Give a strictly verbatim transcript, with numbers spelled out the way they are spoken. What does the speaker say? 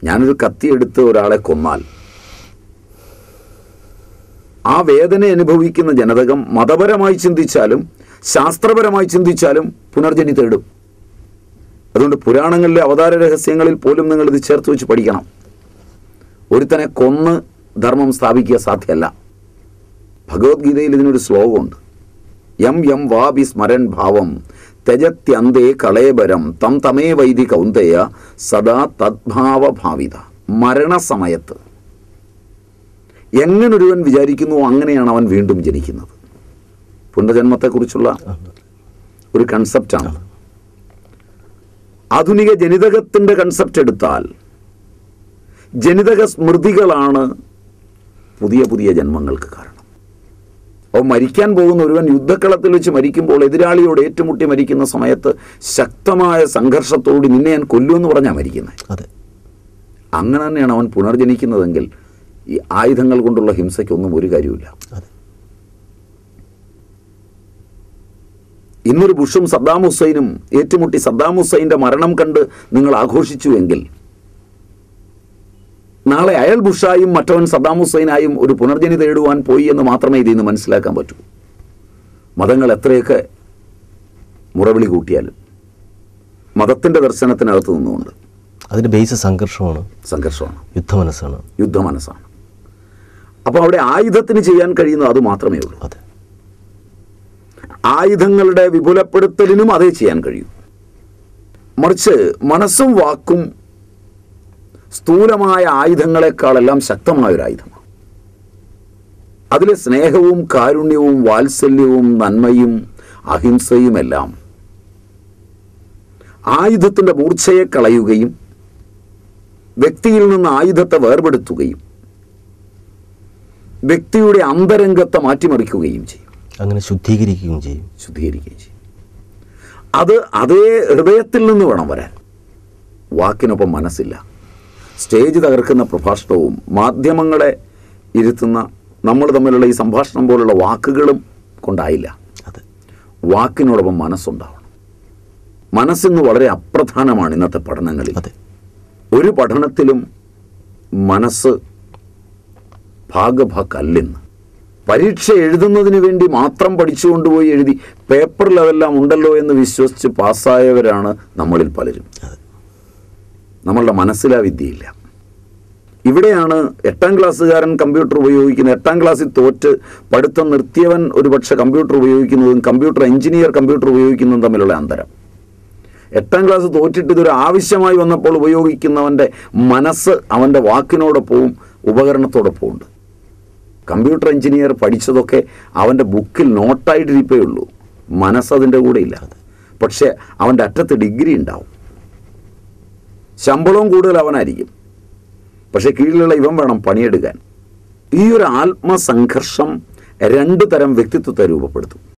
ഞാനൊരു കത്തിയെടുത്ത് ഒരാളെ കൊന്നാൽ ആ വേദന അനുഭവിക്കുന്ന ജനതകം മതപരമായി ചിന്തിച്ചാലും ശാസ്ത്രപരമായി ചിന്തിച്ചാലും പുനർജനി തേടും. അതുകൊണ്ട് പുരാണങ്ങളിലെ അവതാര രഹസ്യങ്ങളിൽ പോലും നിങ്ങൾ ഇത് ചേർത്ത് വെച്ച് പഠിക്കണം. ഒരുത്തനെ കൊന്ന് ധർമ്മം സ്ഥാപിക്കുക സാധ്യമല്ല. ഭഗവത്ഗീതയിൽ ഇതിനൊരു ശ്ലോകമുണ്ട്. യം യം വാപി സ്മരൻ ഭാവം തെജത്യന്തേ കളേബരം തം തമേ വൈദി കൗന്ദയ സദാ തദ്ഭാവഭാവിത. മരണസമയത്ത് എങ്ങനൊരുവൻ വിചാരിക്കുന്നു അങ്ങനെയാണ് അവൻ വീണ്ടും ജനിക്കുന്നത്. പുനർജന്മത്തെക്കുറിച്ചുള്ള ഒരു കൺസെപ്റ്റാണ്. ആധുനിക ജനിതകത്തിൻ്റെ കൺസെപ്റ്റ് എടുത്താൽ ജനിതക സ്മൃതികളാണ് പുതിയ പുതിയ ജന്മങ്ങൾക്ക് കാരണം. അപ്പോൾ മരിക്കാൻ പോകുന്ന ഒരുവൻ യുദ്ധക്കളത്തിൽ വെച്ച് മരിക്കുമ്പോൾ എതിരാളിയോട് ഏറ്റുമുട്ടി മരിക്കുന്ന സമയത്ത് ശക്തമായ സംഘർഷത്തോട് നിന്നെ ഞാൻ കൊല്ലുമെന്ന് പറഞ്ഞാൽ മരിക്കുന്നത്. അതെ, അങ്ങനെ തന്നെയാണ് അവൻ പുനർജനിക്കുന്നതെങ്കിൽ ഈ ആയുധങ്ങൾ കൊണ്ടുള്ള ഹിംസയ്ക്കൊന്നും ഒരു കാര്യമില്ല. ഇന്നൊരു ബുഷും സദ്ദാം ഹുസൈനും ഏറ്റുമുട്ടി സദ്ദാം ഹുസൈൻ്റെ മരണം കണ്ട് നിങ്ങൾ ആഘോഷിച്ചുവെങ്കിൽ നാളെ അയാൾ ബുഷായും മറ്റവൻ സദ്ദാം ഹുസൈനായും ഒരു പുനർജനി തേടുവാൻ പോയി എന്ന് മാത്രമേ ഇതിൽ നിന്ന് മനസ്സിലാക്കാൻ പറ്റൂ. മതങ്ങൾ എത്രയൊക്കെ മുറവിളി കൂട്ടിയാലും മതത്തിൻ്റെ ദർശനത്തിനകത്ത് നിന്നുകൊണ്ട് അതിൻ്റെ ബേസ് സംഘർഷമാണ് സംഘർഷമാണ് യുദ്ധമനസ്സാണ് യുദ്ധമനസ്സാണ് അപ്പോൾ അവിടെ ആയുധത്തിന് ചെയ്യാൻ കഴിയുന്നത് അത് മാത്രമേ ഉള്ളൂ. അതെ, ആയുധങ്ങളുടെ വിപുലപ്പെടുത്തലിനും അതേ ചെയ്യാൻ കഴിയൂ. മറിച്ച് മനസ്സും വാക്കും സ്ഥൂലമായ ആയുധങ്ങളെക്കാളെല്ലാം ശക്തമായൊരായുധമാണ്. അതിലെ സ്നേഹവും കാരുണ്യവും വാത്സല്യവും നന്മയും അഹിംസയുമെല്ലാം ആയുധത്തിൻ്റെ മൂർച്ചയെ കളയുകയും വ്യക്തിയിൽ നിന്ന് ആയുധത്തെ വേർപെടുത്തുകയും വ്യക്തിയുടെ അന്തരംഗത്തെ മാറ്റിമറിക്കുകയും ചെയ്യും. അങ്ങനെ ശുദ്ധീകരിക്കുകയും ചെയ്യും ശുദ്ധീകരിക്കുകയും ചെയ്യും. അത് അതേ ഹൃദയത്തിൽ നിന്ന് വേണം വരാൻ. വാക്കിനൊപ്പം മനസ്സില്ല. സ്റ്റേജ് തകർക്കുന്ന പ്രഭാഷണവും മാധ്യമങ്ങളെ ഇരുത്തുന്ന നമ്മൾ തമ്മിലുള്ള ഈ സംഭാഷണം പോലുള്ള വാക്കുകളും കൊണ്ടായില്ല. അതെ, വാക്കിനോടൊപ്പം മനസ്സുണ്ടാവണം. മനസ്സിന്ന് വളരെ അപ്രധാനമാണ് ഇന്നത്തെ പഠനങ്ങളിൽ. അതെ, ഒരു പഠനത്തിലും മനസ്സ് ഭാഗഭാക്കല്ലെന്ന്. പരീക്ഷ എഴുതുന്നതിന് വേണ്ടി മാത്രം പഠിച്ചുകൊണ്ടുപോയി എഴുതി പേപ്പറിൽ അതെല്ലാം ഉണ്ടല്ലോ എന്ന് വിശ്വസിച്ച് പാസ്സായവരാണ് നമ്മളിൽ പലരും. നമ്മളുടെ മനസ്സിലാ വിദ്യയില്ല. ഇവിടെയാണ് എട്ടാം ക്ലാസ്സുകാരൻ കമ്പ്യൂട്ടർ ഉപയോഗിക്കുന്നത്. എട്ടാം ക്ലാസ്സിൽ തോറ്റ് പഠിത്തം നിർത്തിയവൻ ഒരുപക്ഷെ കമ്പ്യൂട്ടർ ഉപയോഗിക്കുന്നതും കമ്പ്യൂട്ടർ എഞ്ചിനീയർ കമ്പ്യൂട്ടർ ഉപയോഗിക്കുന്നതും തമ്മിലുള്ള അന്തരം. എട്ടാം ക്ലാസ് തോറ്റിട്ട് ഇതൊരു ആവശ്യമായി വന്നപ്പോൾ ഉപയോഗിക്കുന്നവൻ്റെ മനസ്സ് അവൻ്റെ വാക്കിനോടൊപ്പവും ഉപകരണത്തോടൊപ്പം ഉണ്ട്. കമ്പ്യൂട്ടർ എഞ്ചിനീയർ പഠിച്ചതൊക്കെ അവൻ്റെ ബുക്കിൽ നോട്ടായിട്ടിരിപ്പേ ഉള്ളൂ. മനസ്സതിൻ്റെ കൂടെ ഇല്ല. പക്ഷേ അവൻ്റെ അറ്റത്ത് ഡിഗ്രി ഉണ്ടാവും. ശമ്പളവും കൂടുതൽ അവനായിരിക്കും. പക്ഷേ കീഴിലുള്ള ഇവൻ വേണം പണിയെടുക്കാൻ. ഈ ഒരു ആത്മസംഘർഷം രണ്ട് തരം വ്യക്തിത്വത്തെ രൂപപ്പെടുത്തും.